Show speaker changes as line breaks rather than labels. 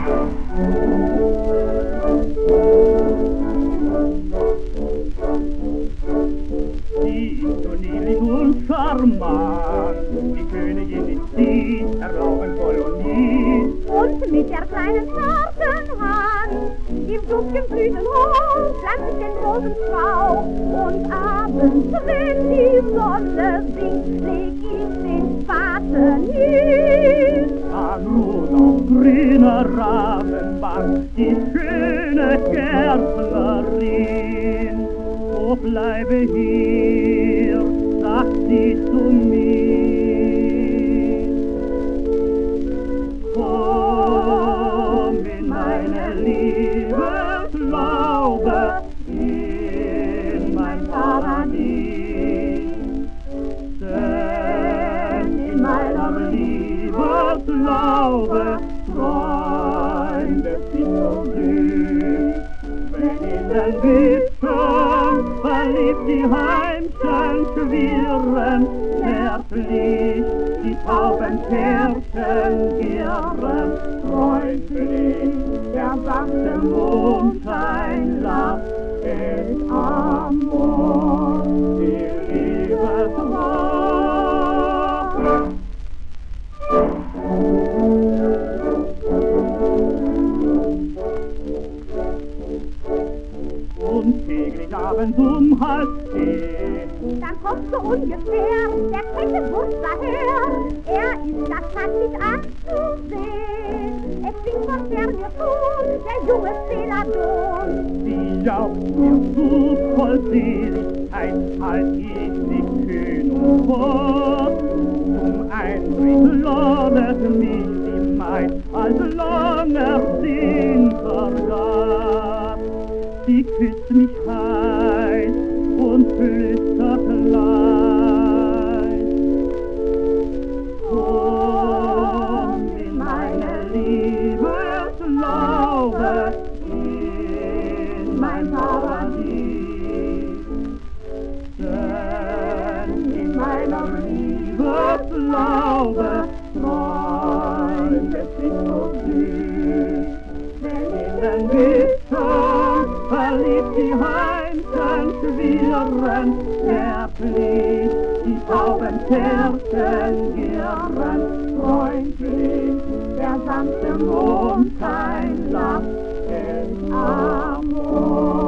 Sie ist so niedlich und charmant, die Königin ist sie, der Laubenkolonie.
Und mit der kleinen zarten Hand, im duftgen Blütenhof, pflanzt den Rosenstrauch. Und abends, wenn die Sonne sinkt, leg ich den Spaten hin.
Nun auf grüner Rabenbank, die schöne Gärtnerin. So bleibe hier, sagt sie zu mir. Komm in meine Liebeslaube, in mein Paradies. Denn in meiner Liebeslaube Freunde sind so süß. Wenn in den Büschen verliebt die Heimchen schwirren, zärtlich die Taubenpärchen girren, freundlich der sachte Mondschein lacht, es Amor, die Liebeswache. Und täglich abends 9:30
dann kommt so ungefähr der kecke Bursch daher. Er ist das nicht anzusehen. Es singt von ferne schon der junge Celadon.
Sie jaucht mir zu voll Seligkeit, halt ich nicht kühn und fort. Zum Eintritt lohnet mich die Maid, als lang Sinn vergaß. Sie küsst mich heiß und flüstert leis. Komm in meine Liebeslaube, in mein Paradies. Denn in meiner Liebeslaube Freunde sind so süß. Wenn in den Büschen verliebt die Heimchen schwirren, zärtlich die Taubenpärchen girren, freundlich der sanfte Mondschein lacht, es Amor.